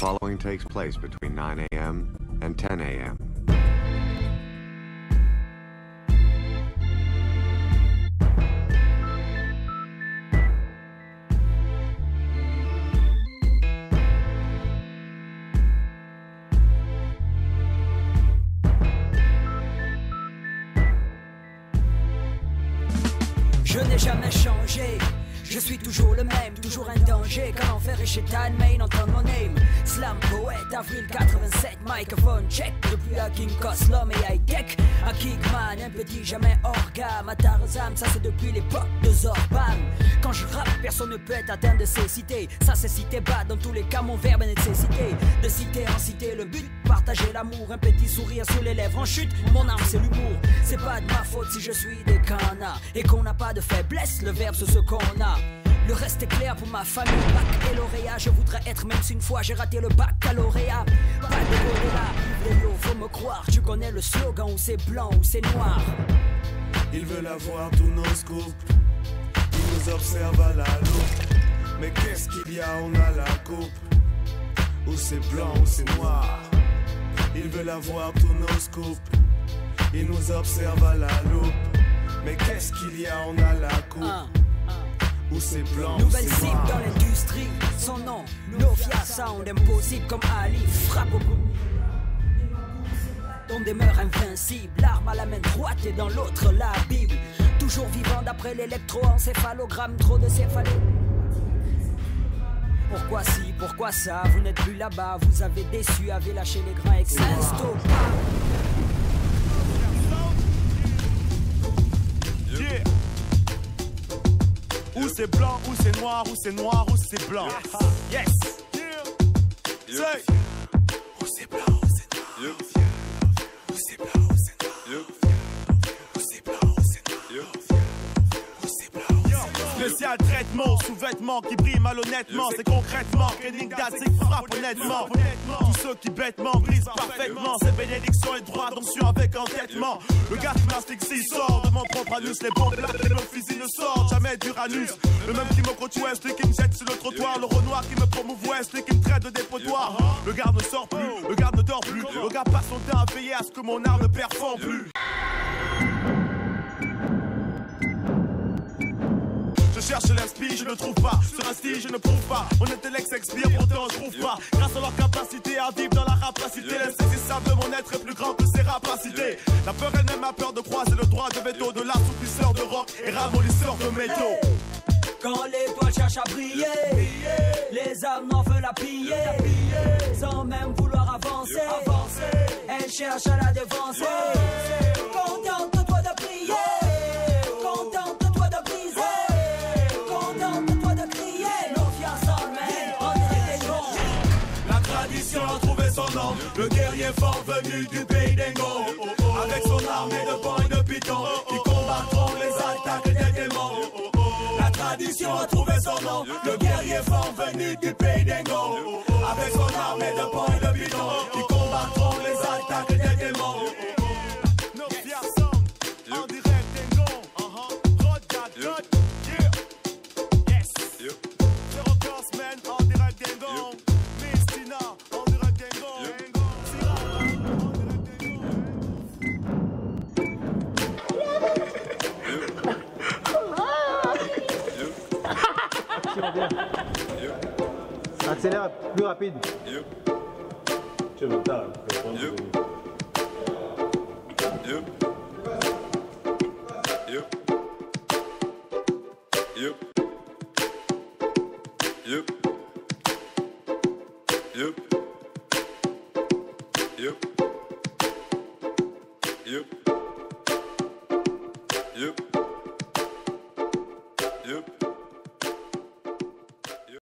following takes place between 9 a.m. and 10 a.m. Je n'ai jamais changé, je suis toujours le même, toujours un danger. Quand l'enfer est chez Tan Main, entend mon name. Slam poète, avril 87, microphone check. Depuis à King Kos, l'homme et high-tech. À Kickman, un petit jamais orgame. À Tarzan, ça c'est depuis l'époque de Zorban. Quand je rappe, personne ne peut être atteint de ces cités. Ça c'est cité bas, dans tous les cas mon verbe est nécessité. De cité en cité, le but, partager l'amour. Un petit sourire sur les lèvres en chute, mon arme c'est l'humour. C'est pas de ma faute si je suis des canards. Et qu'on n'a pas de faiblesse, le verbe c'est ce qu'on a. Le reste est clair pour ma famille, bac et lauréat. Je voudrais être même si une fois j'ai raté le baccalauréat. Pas de gorilla, vélo, faut me croire. Tu connais le slogan où c'est blanc ou c'est noir. Ils veulent avoir tous nos scoops. Ils nous observent à la loupe. Mais qu'est-ce qu'il y a, on a la coupe. Où c'est blanc ou c'est noir. Ils veulent avoir tous nos scoops. Ils nous observent à la loupe. Mais qu'est-ce qu'il y a, on a la coupe. Où c'est blanc, nouvelle c'est cible noir. dans l'industrie. Son nom, Novia Sound, impossible comme Ali. Frappe au bout. On demeure invincible. L'arme à la main droite et dans l'autre la Bible. Toujours vivant d'après l'électroencéphalogramme. Trop de céphalées. Pourquoi si, pourquoi ça? Vous n'êtes plus là-bas. Vous avez déçu, avez lâché les grains ex-insto. Yeah. Où c'est blanc, où c'est noir, où c'est noir, où c'est blanc. Yes. Say. Où c'est blanc, où c'est noir. Où c'est blanc, où c'est noir. Où c'est blanc, où c'est noir. Où c'est blanc, où c'est noir. Spécial traitement, sous-vêtements qui brillent malhonnêtement. C'est concrètement qu'Enigmatic frappe honnêtement. Tous ceux qui bêtement brisent parfaitement. C'est bénédiction et droit d'onction avec entêtement. Le gars qui mastique s'il sort de mon propre anus. Les bombes là et le fusil ne sortent jamais d'Uranus. Le même qui me côtoie, celui qui me jette sur le trottoir. Le Renoir qui me promouvoit, celui qui me traite de dépotoir. Le garde ne sort plus, le garde ne dort plus. Le gars passe son temps à veiller à ce que mon art ne performe plus. Je cherche l'inspi, je ne trouve pas. Sur un style, je ne prouve pas. Mon intellect s'expire, pourtant je trouve pas. Grâce à leur capacité à vivre dans la rapacité, l'insaisissable de mon être est plus grand que ses rapacités. La peur elle-même a peur de croiser le droit de veto de l'assouplisseur de rock et ramollisseur de métaux. Quand l'étoile cherche à briller, les âmes n'en veulent la piller. Sans même vouloir avancer, elle cherche à la devancer. Contente-toi de prier, contente-toi de briser, contente-toi de crier. Novia Sound, on dirait des gros. La tradition a trouvé son nom, le guerrier fort venu du pays d'Engo. Avec son armée de pans et de pitons, ils combattront les attaques des démons. La tradition a trouvé son nom, le guerrier fort venu du pays d'Engo. Avec son armée de pans et de pitons, ils combattront les attaques des démons. Novia Sound, en direct d'Engo. Rod, yeah. Yes. Zero Crossman, en direct d'Engo. Miss Tina, en direct d'Engo. Sira, en direct d'Engo. Accélère plus rapide. Tu veux pas. Yep.